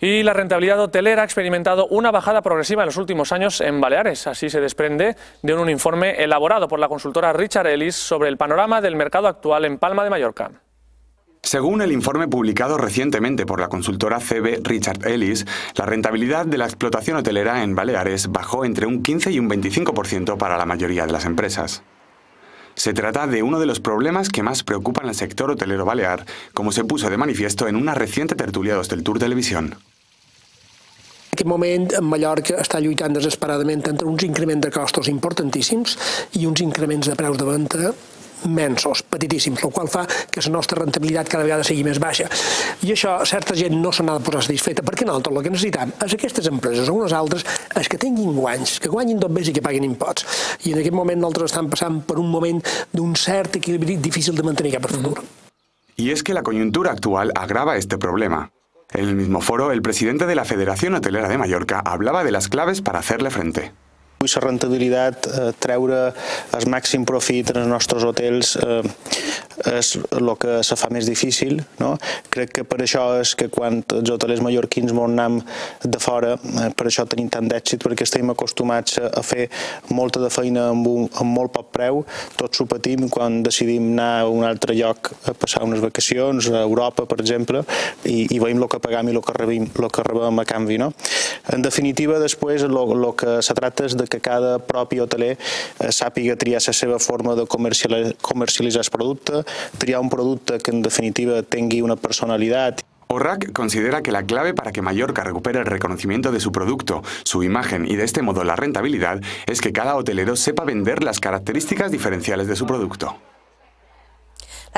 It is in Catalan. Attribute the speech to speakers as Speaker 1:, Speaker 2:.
Speaker 1: Y la rentabilidad hotelera ha experimentado una bajada progresiva en los últimos años en Baleares. Así se desprende de un informe elaborado por la consultora Richard Ellis sobre el panorama del mercado actual en Palma de Mallorca.
Speaker 2: Según el informe publicado recientemente por la consultora CB Richard Ellis, la rentabilidad de la explotación hotelera en Baleares bajó entre un 15 y un 25% para la mayoría de las empresas. Se trata de uno de los problemas que más preocupan al sector hotelero balear, como se puso de manifiesto en una reciente tertulia d'Hosteltour Televisión.
Speaker 3: En aquest moment, Mallorca està lluitant desesperadament entre uns increments de costos importantíssims i uns increments de preus de venda immensos, petitíssims, el qual fa que la nostra rentabilitat cada vegada sigui més baixa. I això, certa gent no se n'ha de posar satisfeta, perquè nosaltres el que necessitem és aquestes empreses o unes altres és que tinguin guanys, que guanyin tot bé i que paguin imposts. I en aquest moment nosaltres estem passant per un moment d'un cert equilibri difícil de mantenir cap al futur.
Speaker 2: Y es que la coyuntura actual agrava este problema. En el mismo foro, el presidente de la Federación Hotelera de Mallorca hablaba de las claves para hacerle frente.
Speaker 4: La rendibilitat, treure el màxim profit en els nostres hotels és el que se fa més difícil. Crec que per això és que quan els hotelers mallorquins ens anem de fora, per això tenim tant d'èxit, perquè estem acostumats a fer molta de feina amb molt poc preu, tots ho patim quan decidim anar a un altre lloc a passar unes vacacions, a Europa, per exemple, i veiem el que pagam i el que rebem a canvi. En definitiva, després, el que se tracta és que cada propi hoteler sàpiga triar la seva forma de comercialitzar el producte, triar un producte que en definitiva tingui una personalitat.
Speaker 2: Orrac considera que la clave para que Mallorca recupere el reconocimiento de su producto, su imagen y de este modo la rentabilidad es que cada hotelero sepa vender las características diferenciales de su producto.